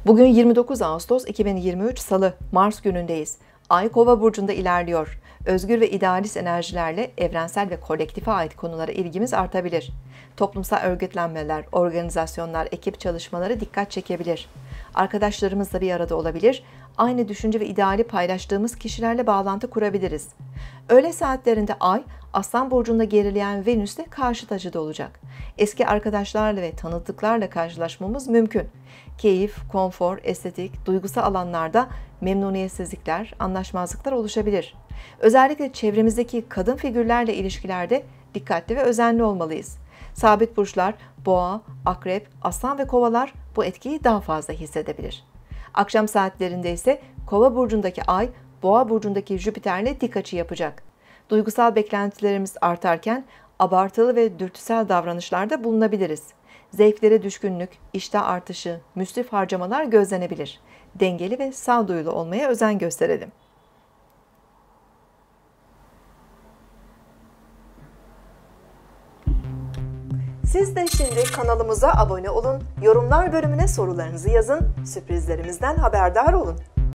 Bugün 29 Ağustos 2023 Salı, Mars günündeyiz. Ay Kova burcunda ilerliyor. Özgür ve idealist enerjilerle evrensel ve kolektife ait konulara ilgimiz artabilir. Toplumsal örgütlenmeler, organizasyonlar, ekip çalışmaları dikkat çekebilir. Arkadaşlarımızla bir arada olabilir, aynı düşünce ve ideali paylaştığımız kişilerle bağlantı kurabiliriz. Öğle saatlerinde Ay, Aslan burcunda gerileyen Venüs'te karşıt açıda olacak. Eski arkadaşlarla ve tanıdıklarla karşılaşmamız mümkün. Keyif, konfor, estetik, duygusal alanlarda memnuniyetsizlikler, anlaşmazlıklar oluşabilir. Özellikle çevremizdeki kadın figürlerle ilişkilerde dikkatli ve özenli olmalıyız. Sabit burçlar, Boğa, Akrep, Aslan ve Kovalar bu etkiyi daha fazla hissedebilir. Akşam saatlerinde ise Kova burcundaki Ay, Boğa burcundaki Jüpiter'le dik açı yapacak. Duygusal beklentilerimiz artarken abartılı ve dürtüsel davranışlarda bulunabiliriz. Zevklere düşkünlük, iştah artışı, müsrif harcamalar gözlenebilir. Dengeli ve sağduyulu olmaya özen gösterelim. Siz de şimdi kanalımıza abone olun, yorumlar bölümüne sorularınızı yazın, sürprizlerimizden haberdar olun.